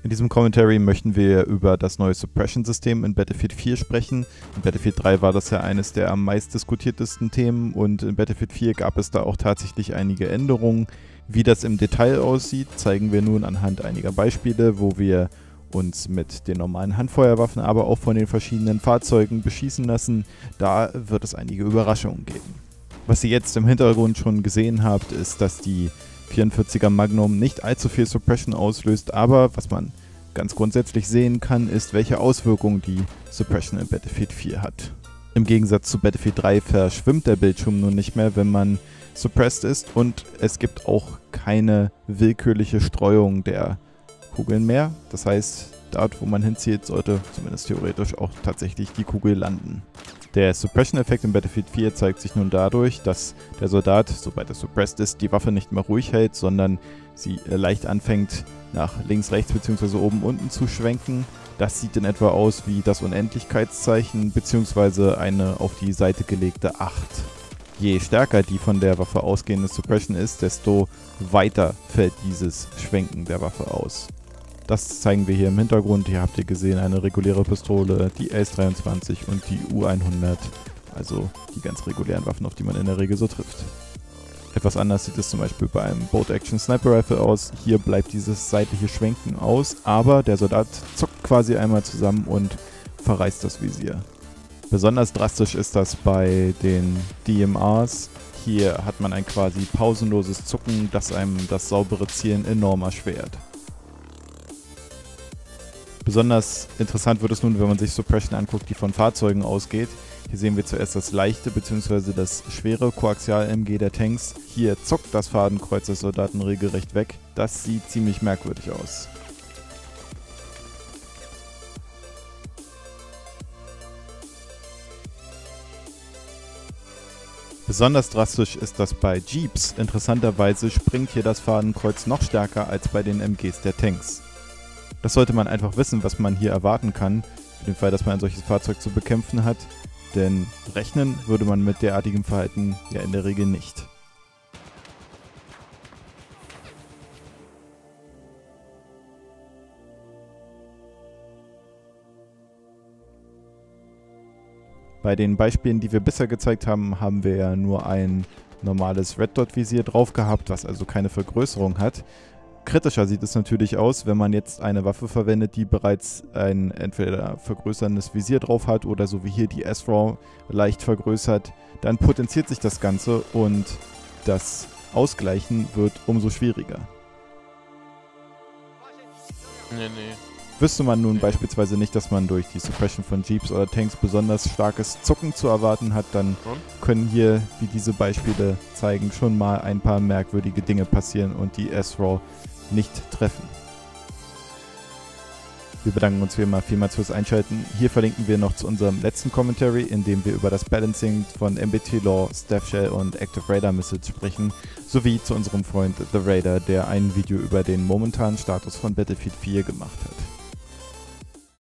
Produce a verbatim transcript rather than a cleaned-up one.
In diesem Commentary möchten wir über das neue Suppression-System in Battlefield vier sprechen. In Battlefield drei war das ja eines der am meist diskutiertesten Themen und in Battlefield vier gab es da auch tatsächlich einige Änderungen. Wie das im Detail aussieht, zeigen wir nun anhand einiger Beispiele, wo wir uns mit den normalen Handfeuerwaffen, aber auch von den verschiedenen Fahrzeugen beschießen lassen. Da wird es einige Überraschungen geben. Was ihr jetzt im Hintergrund schon gesehen habt, ist, dass die vierundvierziger Magnum nicht allzu viel Suppression auslöst, aber was man ganz grundsätzlich sehen kann, ist, welche Auswirkungen die Suppression in Battlefield vier hat. Im Gegensatz zu Battlefield drei verschwimmt der Bildschirm nun nicht mehr, wenn man suppressed ist, und es gibt auch keine willkürliche Streuung der Kugeln mehr. Das heißt, dort, wo man hinzielt, sollte zumindest theoretisch auch tatsächlich die Kugel landen. Der Suppression-Effekt in Battlefield vier zeigt sich nun dadurch, dass der Soldat, sobald er suppressed ist, die Waffe nicht mehr ruhig hält, sondern sie leicht anfängt nach links, rechts bzw. oben, unten zu schwenken. Das sieht in etwa aus wie das Unendlichkeitszeichen bzw. eine auf die Seite gelegte acht. Je stärker die von der Waffe ausgehende Suppression ist, desto weiter fällt dieses Schwenken der Waffe aus. Das zeigen wir hier im Hintergrund. Hier habt ihr gesehen eine reguläre Pistole, die A S dreiundzwanzig und die U hundert, also die ganz regulären Waffen, auf die man in der Regel so trifft. Etwas anders sieht es zum Beispiel bei einem Bolt Action Sniper Rifle aus. Hier bleibt dieses seitliche Schwenken aus, aber der Soldat zuckt quasi einmal zusammen und verreißt das Visier. Besonders drastisch ist das bei den D M Rs. Hier hat man ein quasi pausenloses Zucken, das einem das saubere Zielen enorm erschwert. Besonders interessant wird es nun, wenn man sich Suppression anguckt, die von Fahrzeugen ausgeht. Hier sehen wir zuerst das leichte bzw. das schwere Koaxial-M G der Tanks. Hier zuckt das Fadenkreuz des Soldaten regelrecht weg. Das sieht ziemlich merkwürdig aus. Besonders drastisch ist das bei Jeeps. Interessanterweise springt hier das Fadenkreuz noch stärker als bei den M Gs der Tanks. Das sollte man einfach wissen, was man hier erwarten kann, für den Fall, dass man ein solches Fahrzeug zu bekämpfen hat, denn rechnen würde man mit derartigem Verhalten ja in der Regel nicht. Bei den Beispielen, die wir bisher gezeigt haben, haben wir ja nur ein normales Red Dot Visier drauf gehabt, was also keine Vergrößerung hat. Kritischer sieht es natürlich aus, wenn man jetzt eine Waffe verwendet, die bereits ein entweder vergrößerndes Visier drauf hat oder so wie hier die S R A W leicht vergrößert. Dann potenziert sich das Ganze und das Ausgleichen wird umso schwieriger. Nee, nee. Wüsste man nun beispielsweise nicht, dass man durch die Suppression von Jeeps oder Tanks besonders starkes Zucken zu erwarten hat, dann können hier, wie diese Beispiele zeigen, schon mal ein paar merkwürdige Dinge passieren und die S R A W nicht treffen. Wir bedanken uns wie immer vielmals fürs Einschalten. Hier verlinken wir noch zu unserem letzten Commentary, in dem wir über das Balancing von M B T Law, Staff Shell und Active Radar Missiles sprechen, sowie zu unserem Freund The Raider, der ein Video über den momentanen Status von Battlefield vier gemacht hat.